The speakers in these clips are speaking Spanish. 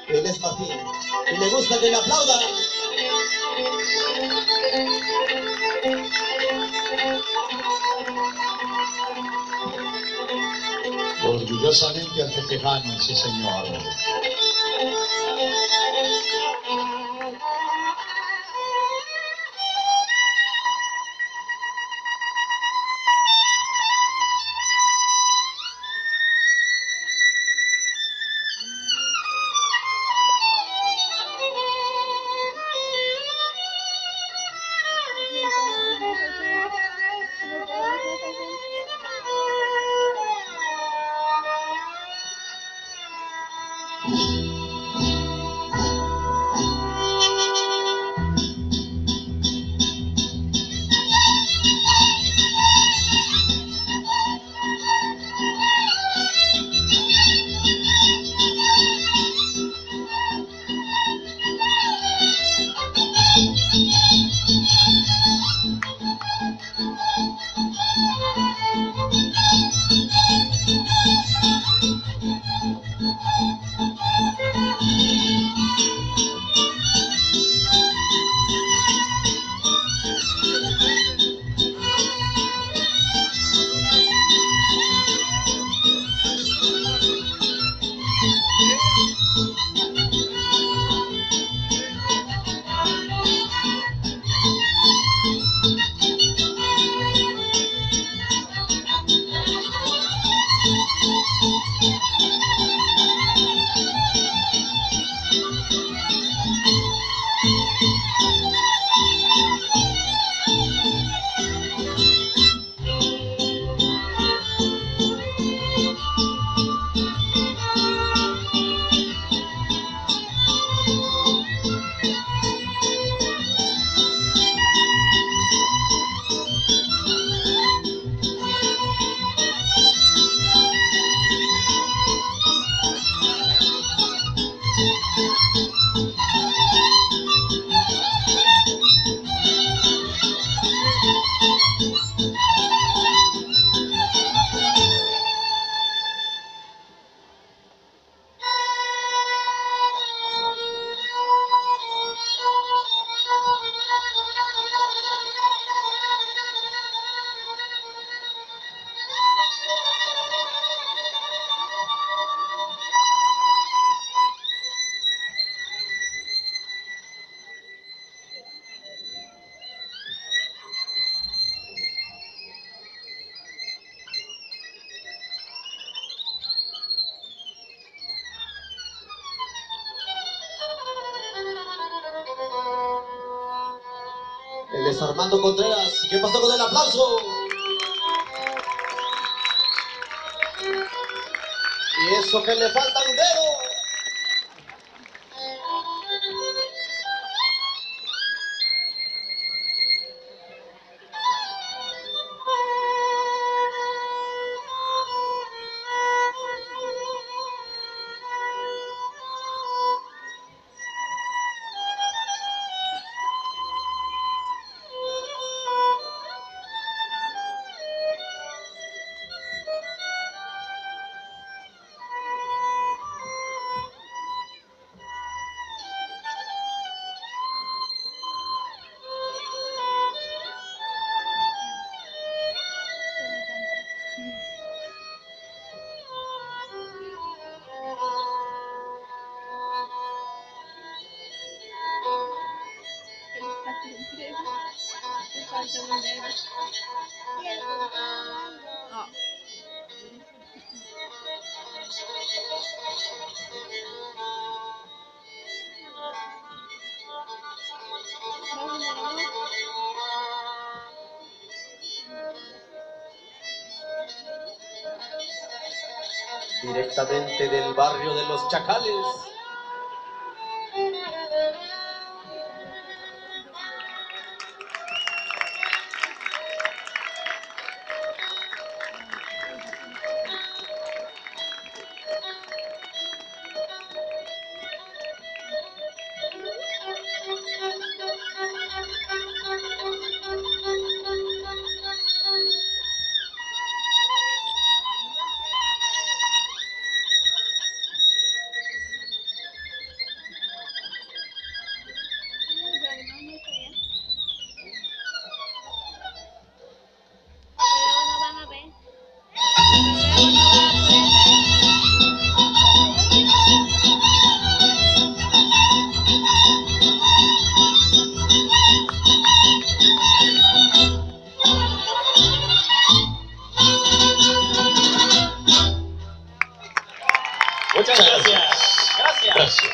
Él es Martín y le gusta que le aplaudan. Orgullosamente antepejano, sí señor. Él es Armando Contreras. ¿Qué pasó con el aplauso? Y eso que le falta un dedo. Directamente del barrio de los Chacales. Gracias. Gracias.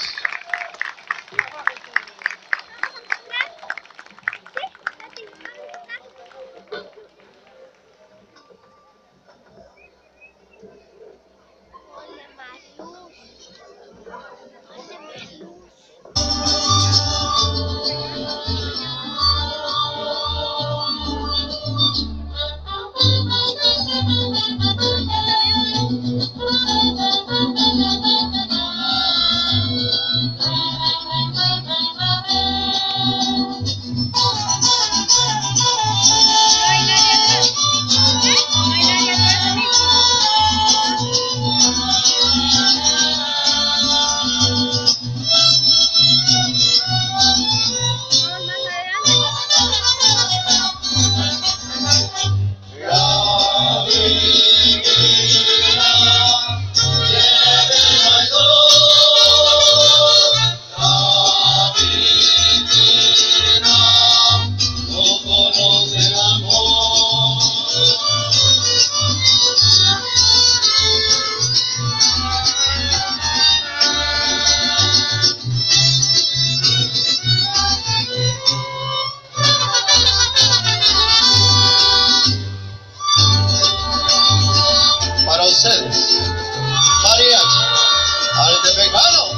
Para ustedes, mariachi, Altepecano.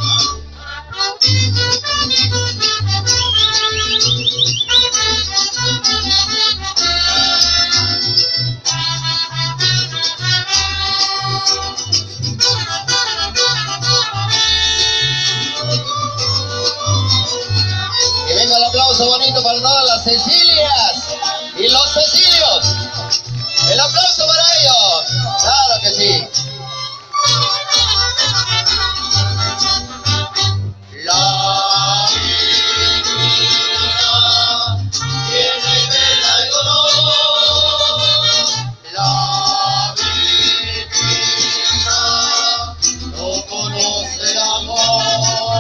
Y venga el aplauso bonito para todas las Cecilias y los Cecilios. El aplauso para ellos. Claro que sí. La divina tiene pena y dolor. La divina no conoce el amor.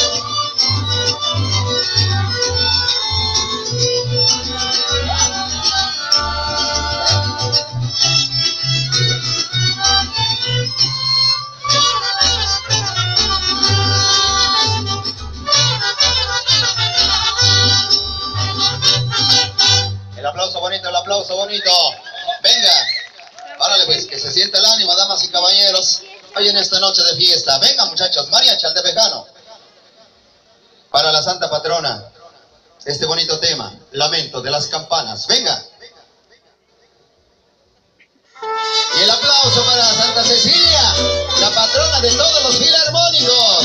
El aplauso bonito, el aplauso bonito. Venga, árale pues, que se sienta el ánimo, damas y caballeros, hoy en esta noche de fiesta. Venga muchachos, mariachi Altepecano. Para la santa patrona, este bonito tema, Lamento de las Campanas. Venga. Y el aplauso para Santa Cecilia, la patrona de todos los filarmónicos.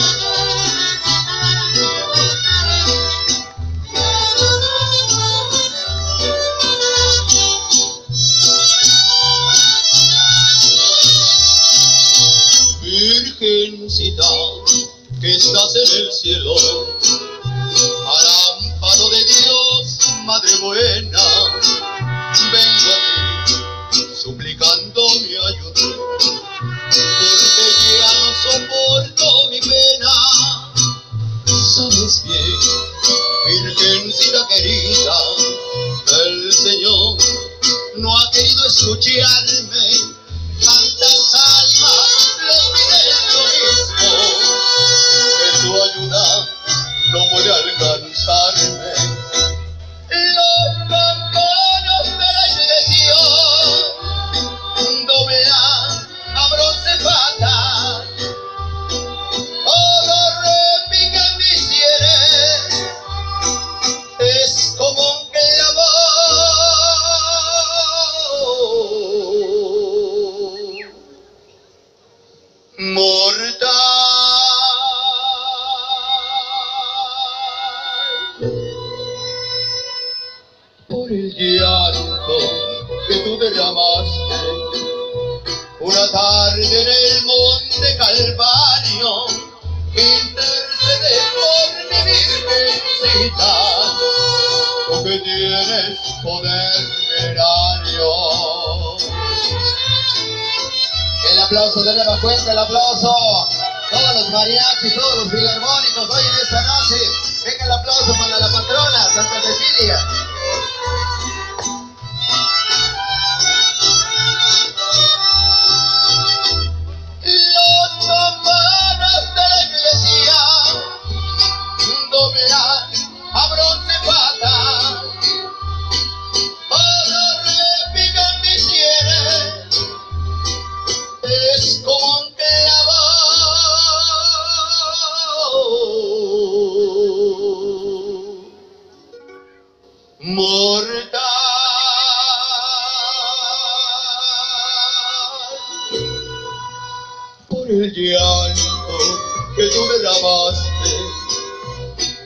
Virgencita, que estás en el cielo, al amparo de Dios, Madre buena, vengo a ti suplicando mi ayuda, porque ya no soporto mi pena. Sabes bien, Virgencita querida, el Señor no ha querido escucharme. Tantas almas le piden lo mismo, que su ayuda no puede alcanzarme. Los campanos de la iglesia doblan a bronce fatal, todo repica en mis sienes, es como un clamor mortal. Por el llanto que tú derramaste una tarde en el monte Calvario, intercede por mi Virgencita, tú que tienes poder verario. El aplauso de nueva cuenta, el aplauso. Todos los mariachis, todos los filarmónicos hoy en esta noche. Venga el aplauso para la patrona, Santa Cecilia. Los campanas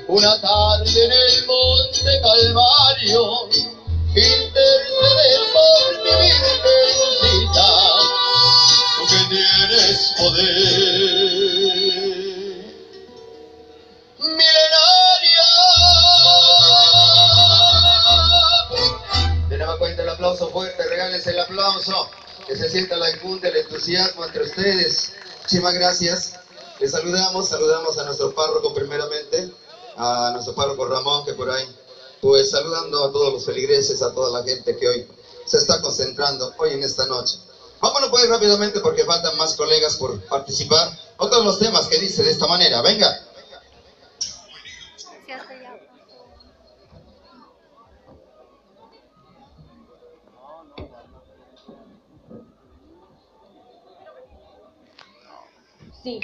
Una tarde en el monte Calvario, interceder por mi virgencita, tú que tienes poder milenaria. De nueva cuenta el aplauso fuerte, regales el aplauso, que se sienta la enjundia, el entusiasmo entre ustedes. Muchísimas gracias. Les saludamos a nuestro párroco primeramente, a nuestro párroco Ramón, que por ahí, pues saludando a todos los feligreses, a toda la gente que hoy se está concentrando hoy en esta noche. Vámonos pues rápidamente porque faltan más colegas por participar. Otros los temas que dice de esta manera, venga. Sí.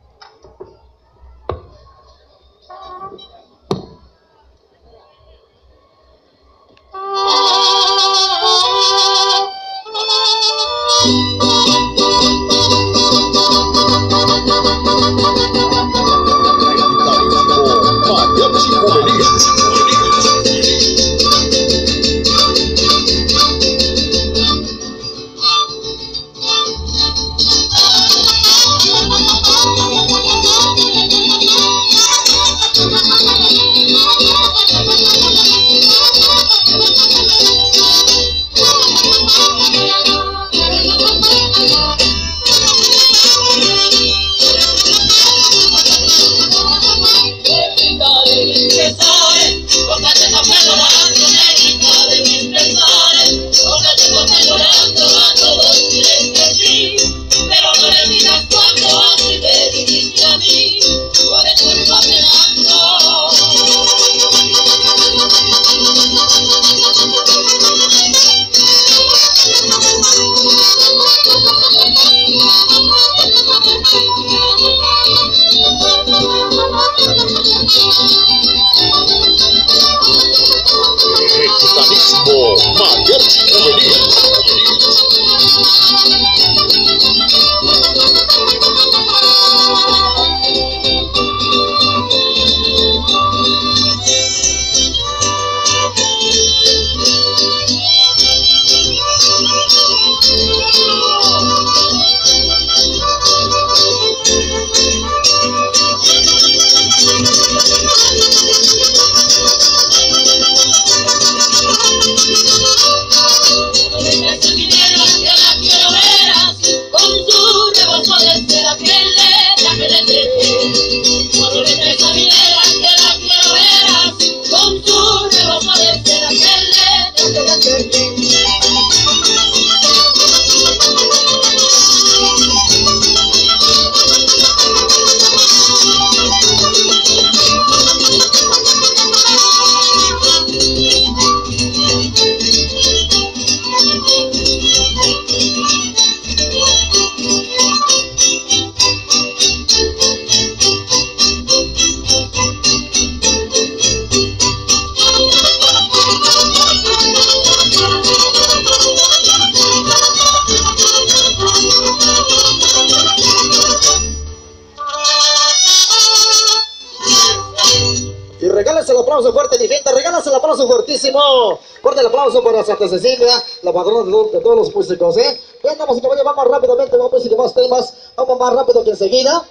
Fuerte, mi gente, regálanos el aplauso fuertísimo. Fuerte el aplauso para Santa Cecilia, la patrona de todos los músicos, ¿eh? Venga, música, vamos rápidamente, vamos a más temas, vamos más rápido que enseguida.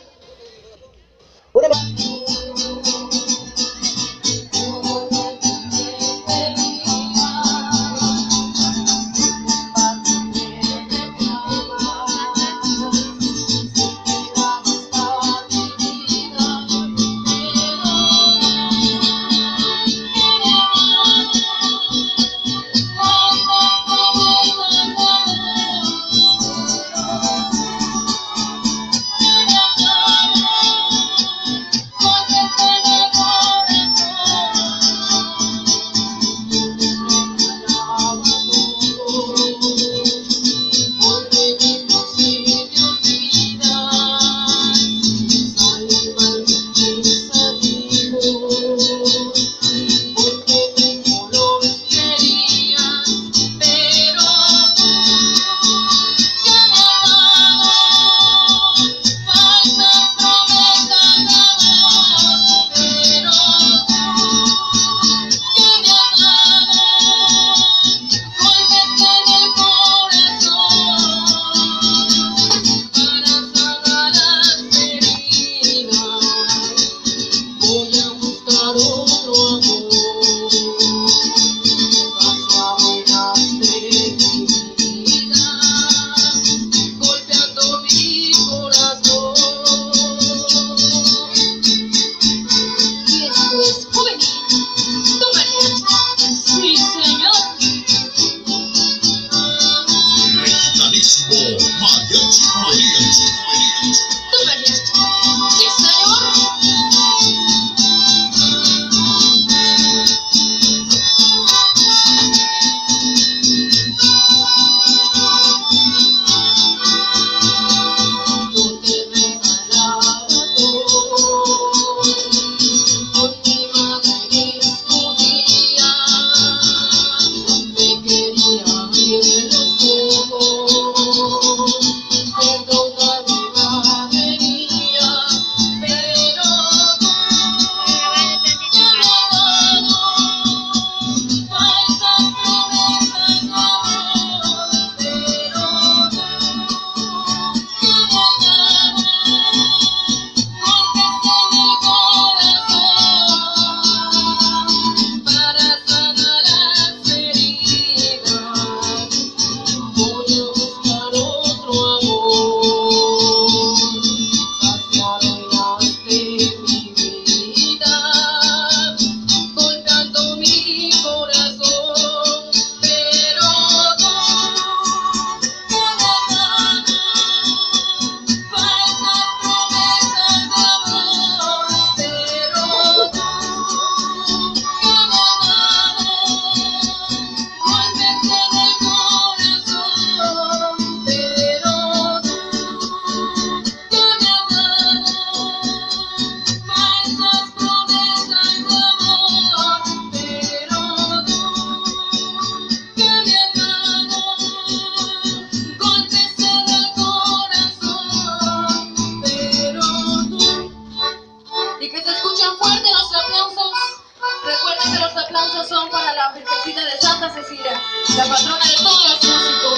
sean fuertes los aplausos. Recuerden que los aplausos son para la Virgencita de Santa Cecilia, la patrona de todos los músicos.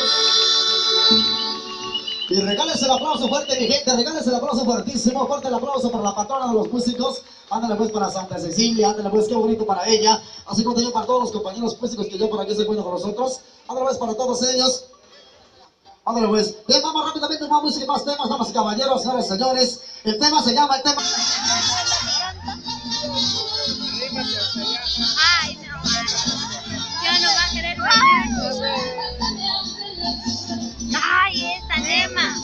Y regales el aplauso fuerte, mi gente, regales el aplauso fuertísimo, fuerte el aplauso para la patrona de los músicos. Ándale pues para Santa Cecilia, ándale pues, qué bonito para ella. Así como también para todos los compañeros músicos que ya por aquí se encuentran con nosotros. Ándale pues para todos ellos. Ándale pues, bien, vamos rápidamente, más música, más temas, damas y caballeros, señores, señores. El tema se llama, Ay, no, ya no va a querer bailar. Ay, esta Nema.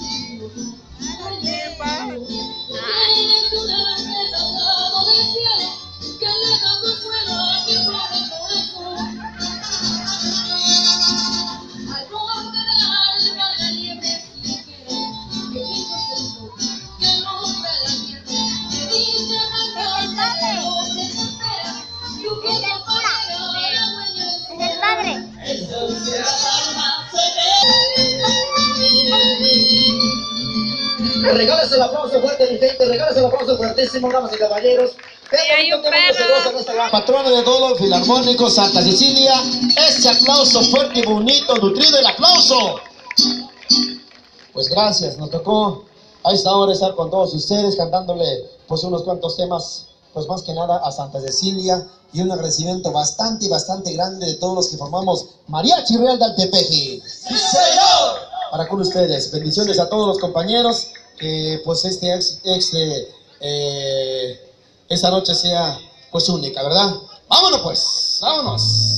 Regales el aplauso fuerte, mi gente, regales el aplauso fuertísimo, damas y caballeros. Hay un perro. Patrona de todos los filarmónicos, Santa Cecilia, ese aplauso fuerte y bonito, nutrido, el aplauso. Pues gracias, nos tocó a esta hora estar con todos ustedes, cantándole pues unos cuantos temas, pues más que nada a Santa Cecilia, y un agradecimiento bastante grande de todos los que formamos Mariachi Real de Altepeji. ¡Sí, señor! Para con ustedes, bendiciones a todos los compañeros, que pues esta noche sea pues única, ¿verdad? Vámonos pues, vámonos.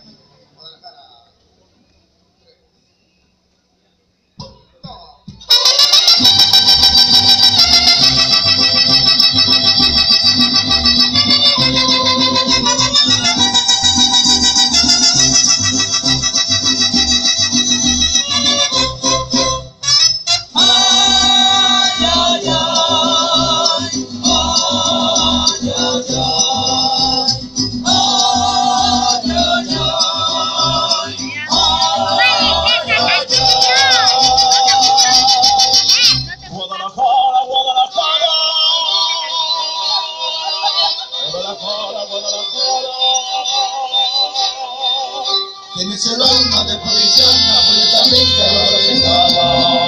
Tienes el alma de provisión, napoletamente representada.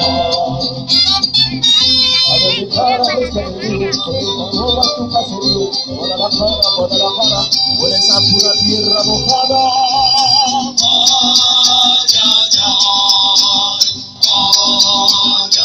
A ver mi cara, busca mi vida, porque no robas tu caserío. Guadalajara, por esa pura tierra mojada. Ay, ay, ay, ay, ay,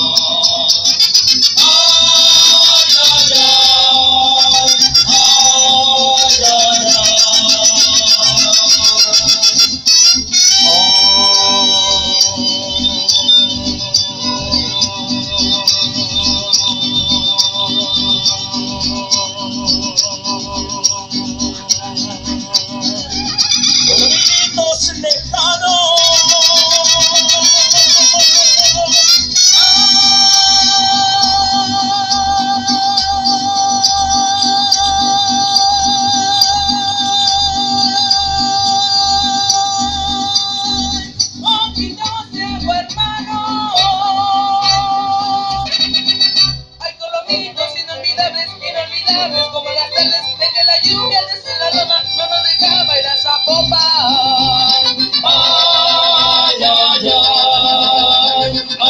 como las tardes en que la lluvia desde la rama no nos deja bailar Zapopan. Ay, ay, ay, ay, ay, ay,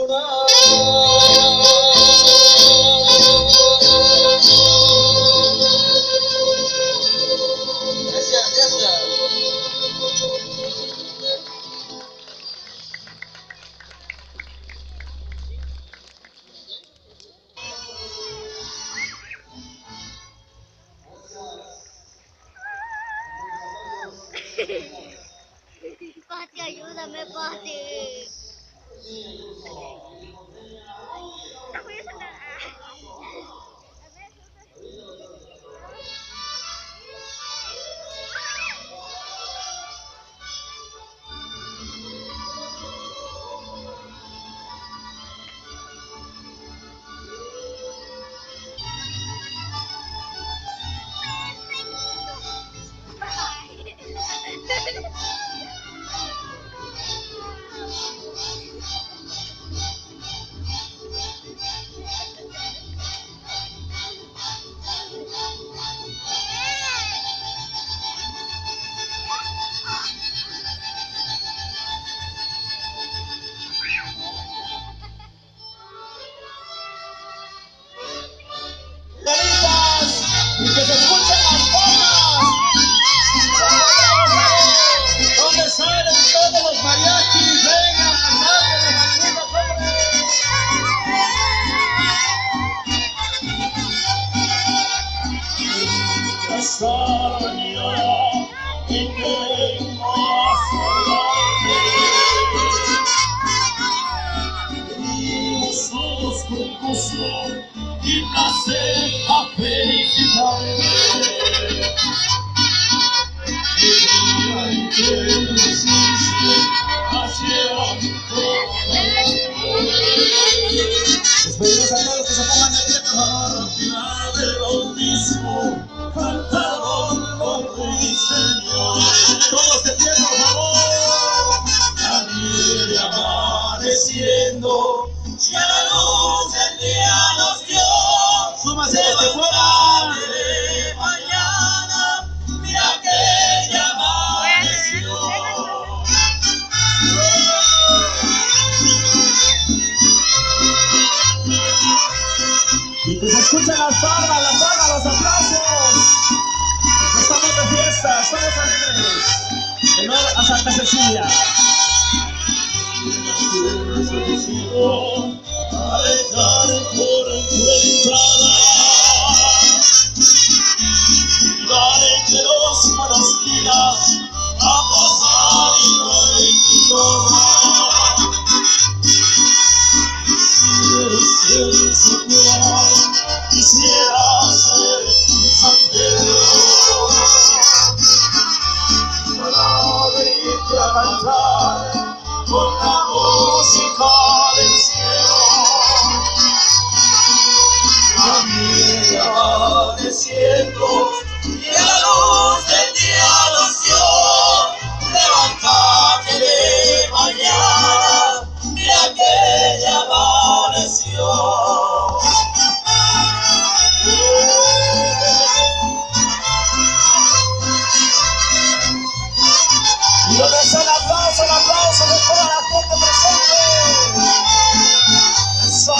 Gracias, gracias. Pati, ayúdame, Pati. Y que se escuchen las palmas. ¿Dónde salen todos los mariachis? Vengan, canten las mañanitas, hombre. Castaña, y tengo a salarte. Venimos todos con gusto y placer a felicitarme. El día en que naciste, nacieron todas. Les pedimos a todos que se pongan de pie, por favor. La del bautismo, cantaron por mi Señor. Todos de pie, por favor. La nieve amaneciendo, y a la luz del día nos dio. Súmase los que puedan. De mañana, mira que ya amaneció. Y que se escuchen las palmas, los aplausos. Estamos de fiesta, estamos alegres. En honor a Santa Cecilia. A dejar por tu entrada, y dale que los malos días a pasar y no en tu cama. Quisiera ser su cual, quisiera ser tu San Pedro, para venirte a cantar con la música del cielo. La nieve amaneciendo y a la luz del día nos dio. Levántate de mañana, mira que ya amaneció. Y donde está el aplauso de toda la gente presente. Eso.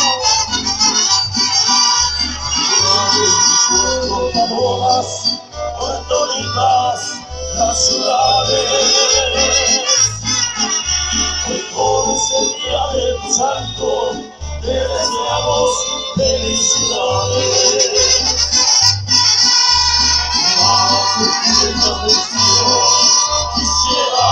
Todas, por toditas las ciudades. Hoy por ese día del santo, te deseamos felicidades. Quisiera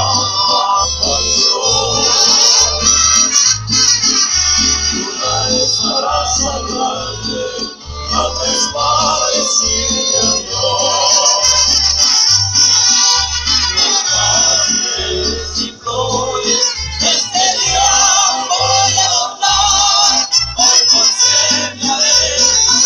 una estará sagrante, no te es para decirte adiós. Y flores, este día voy a adornar, hoy con seña de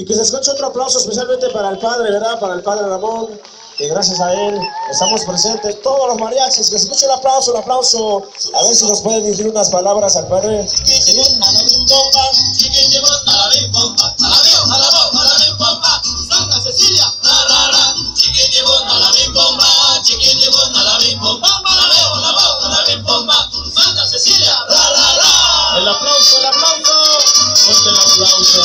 que se escuche otro aplauso especialmente para el padre, ¿verdad? Para el padre Ramón, que gracias a él estamos presentes, todos los mariachis. Que se escuche el aplauso, a ver si nos pueden decir unas palabras al padre. Santa Cecilia, Santa Cecilia, el aplauso, fuerte el aplauso.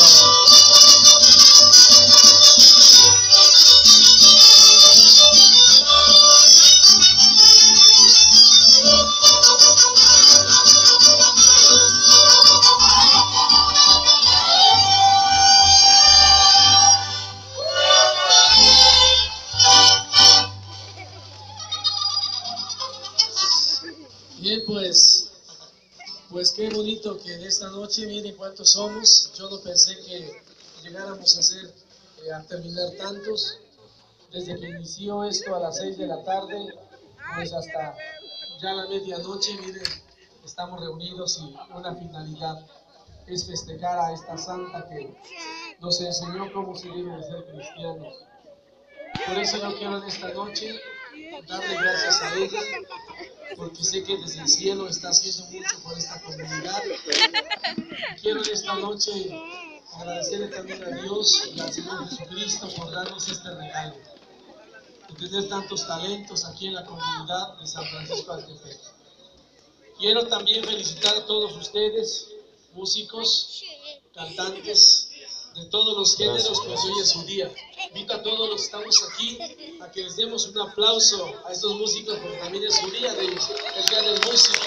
Bien, pues qué bonito que de esta noche, miren cuántos somos. Yo no pensé que llegáramos a terminar tantos. Desde que inició esto a las 6 de la tarde, pues hasta ya la medianoche, miren, estamos reunidos y una finalidad es festejar a esta santa que nos enseñó cómo se debe de ser cristianos. Por eso yo quiero en esta noche darle gracias a ella, porque sé que desde el cielo está haciendo mucho por esta comunidad. Quiero en esta noche agradecerle también a Dios y al Señor Jesucristo por darnos este regalo, de tener tantos talentos aquí en la comunidad de San Francisco Altepec. Quiero también felicitar a todos ustedes, músicos, cantantes, de todos los géneros, pues hoy es su día. Invito a todos los que estamos aquí a que les demos un aplauso a estos músicos, porque también es su día, el día del músico.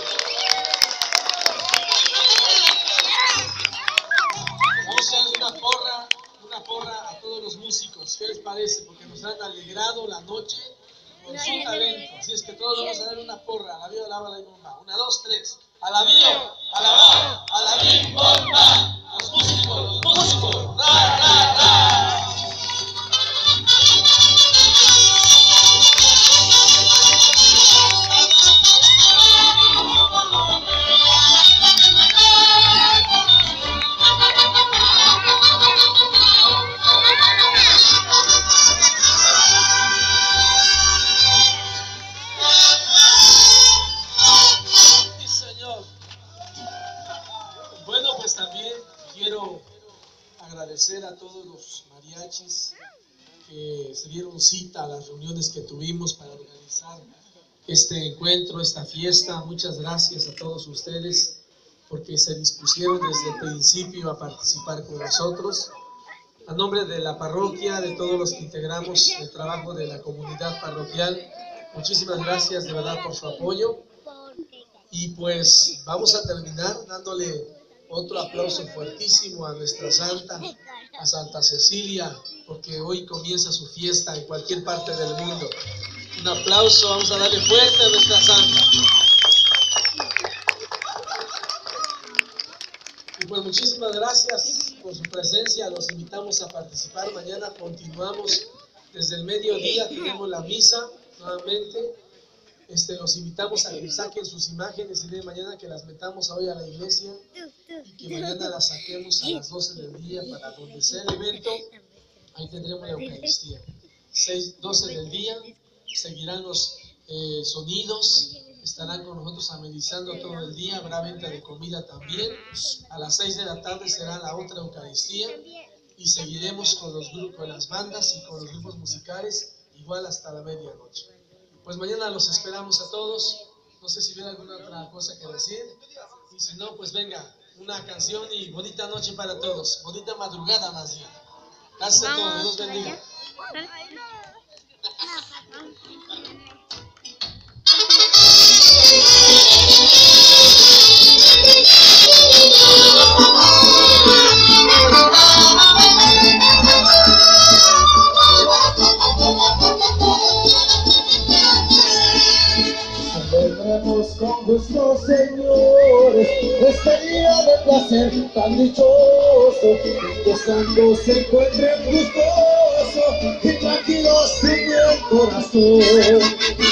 Vamos a hacer una porra a todos los músicos. ¿Qué les parece? Porque nos han alegrado la noche con su talento. Así es que todos vamos a dar una porra. A la viva, a la bala y bomba. 1, 2, 3. A la viva, a la bala, a la viva, bomba. Los músicos, ra, ra, ra. Bueno, pues también quiero agradecer a todos los mariachis que se dieron cita a las reuniones que tuvimos para organizar este encuentro, esta fiesta. Muchas gracias a todos ustedes porque se dispusieron desde el principio a participar con nosotros. A nombre de la parroquia, de todos los que integramos el trabajo de la comunidad parroquial, muchísimas gracias de verdad por su apoyo. Y pues vamos a terminar dándole otro aplauso fuertísimo a nuestra santa, a Santa Cecilia, porque hoy comienza su fiesta en cualquier parte del mundo. Un aplauso, vamos a darle fuerte a nuestra santa. Y pues muchísimas gracias por su presencia, los invitamos a participar. Mañana continuamos desde el mediodía, tenemos la misa nuevamente. Los invitamos a que saquen sus imágenes y de mañana que las metamos hoy a la iglesia y que mañana las saquemos a las 12 del día para donde sea el evento. Ahí tendremos la Eucaristía. 12 del día, seguirán los sonidos, estarán con nosotros amenizando todo el día, habrá venta de comida también. A las 6 de la tarde será la otra Eucaristía y seguiremos con los grupos, con las bandas y con los grupos musicales, igual hasta la medianoche. Pues mañana los esperamos a todos. No sé si viene alguna otra cosa que decir. Y si no, pues venga, una canción y bonita noche para todos. Bonita madrugada más bien. Gracias a todos. Dios bendiga. Celebremos con gusto, señores, este día de placer tan dichoso, que santos se encuentren gustosos y tranquilos en el corazón.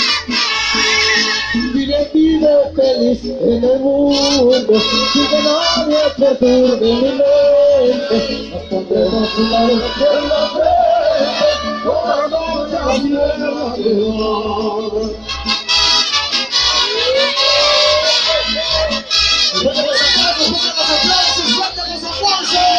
Vive feliz en el mundo, sin que nadie perturbe mi mente. Nos pondremos tu lado en la frente, todas las noches de amor. Fuerte los aplausos, fuerte los aplausos.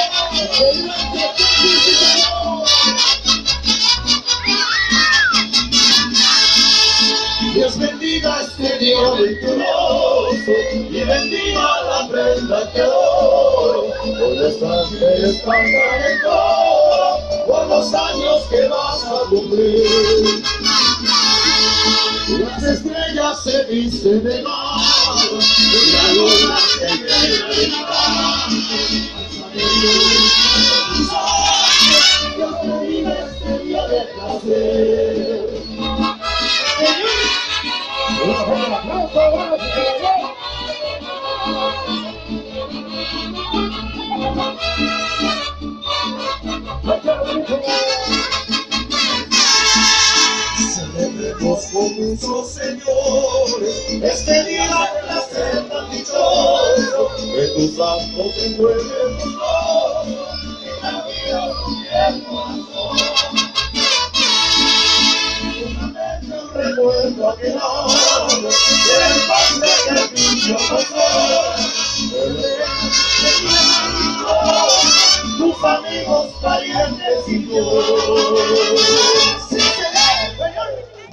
Dios bendiga este día venturoso y bendiga la prenda que adoro. Por los ángeles cantan en coro, por los años que vas a cumplir. Las estrellas se visten de mar y la luna se cree de mar. Dios bendiga este día de placer. Celebremos con muchos señores este día de placer tan dichoso, que tus santos te envuelven tus ojos y la vida y el corazón. Recuerdo aquel año, el padre que el niño pasó, tus amigos, parientes y yo. Sí, señor.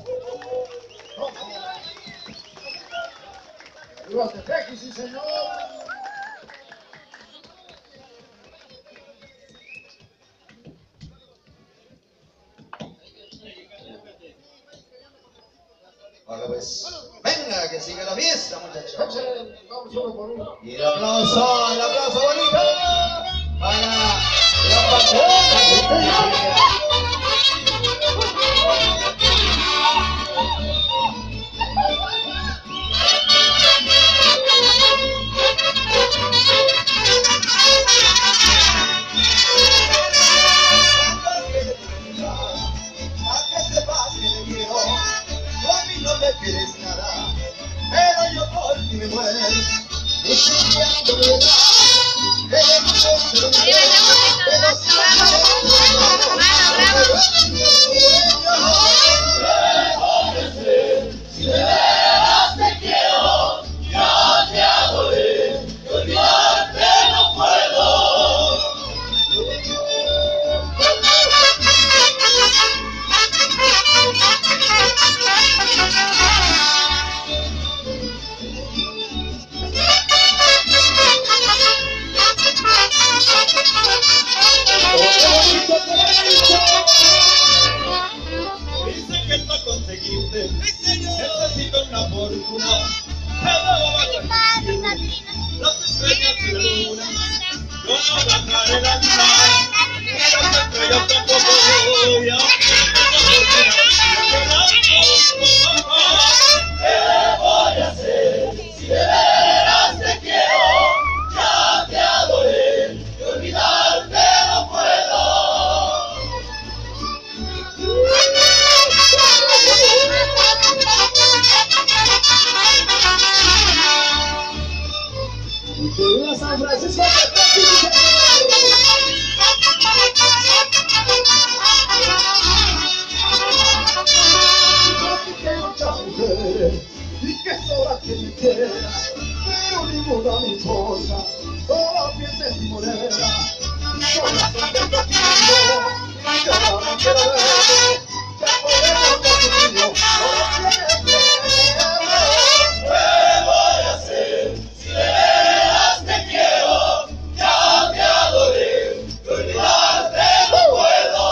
Los de Texas, sí, señor. Ahora pues, venga que siga la fiesta, muchachos. Vamos uno por uno. Y el aplauso bonito para la patrona que no me quieres nada, pero yo por ti me muero. Y si ya no me da, ella no si de veras te quiero, yo te adoré, y olvidarte no puedo. Dice que para conseguirte necesito una fortuna, pero las estrellas y la luna, yo no bajaré la luna, y las estrellas tampoco voy a ¿qué voy a hacer si de veras te quiero? Ya te adoré y olvidarte no puedo. De San Francisco. Y que sobra que me quieras, pero ninguna me importa, solo piensa en mi morena. Sola contento conmigo, y yo no me quiero ver, ya podemos contigo, no tienes miedo. ¿Qué voy a hacer si de veras te quiero? Ya te adoré y olvidarte no puedo.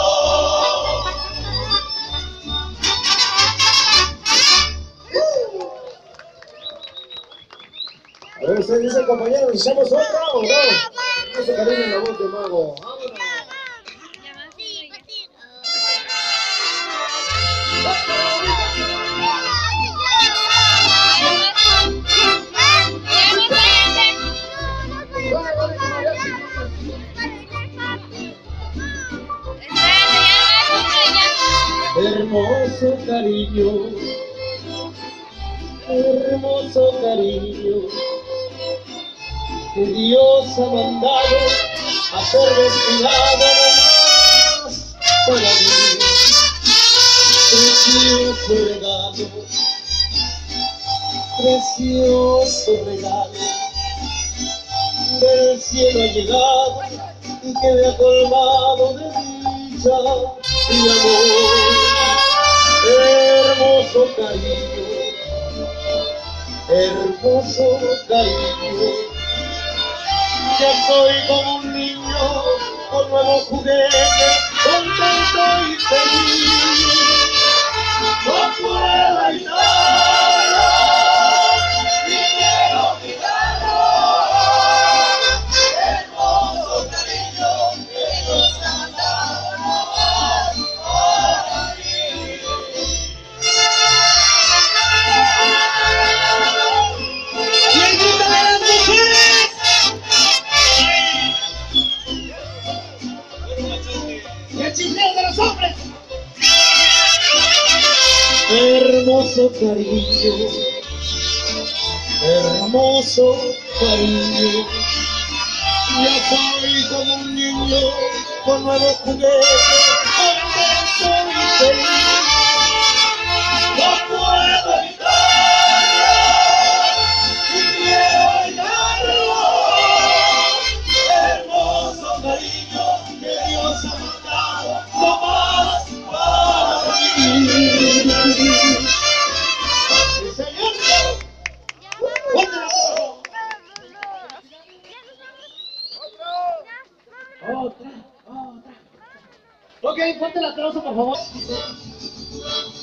A ver, usted dice, compañero, ¿echamos otra o no? Ese cariño en la voz de Mago. Vámonos. Hermoso cariño, hermoso cariño, que Dios ha mandado a ser destilado. para mí. Precioso regalo, precioso regalo, del cielo ha llegado y que me ha colmado de dicha y amor. Hermoso cariño, hermoso cariño, ya soy como un niño con nuevos juguetes, contento y feliz. No puedo evitarlo, ni quiero quitarlo. Hermoso cariño que nos ha mandado para mí. ¿Quién grita de las mujeres? Y el chismeo de los hombres. Hermoso cariño, hermoso cariño, ya soy como un niño con nuevos juguetes, contento y feliz. No puedo evitarlo, y quiero evitarlo. Hermoso cariño que Dios ha mandado, no más para mí. Ok, fuerte el aplauso, por favor.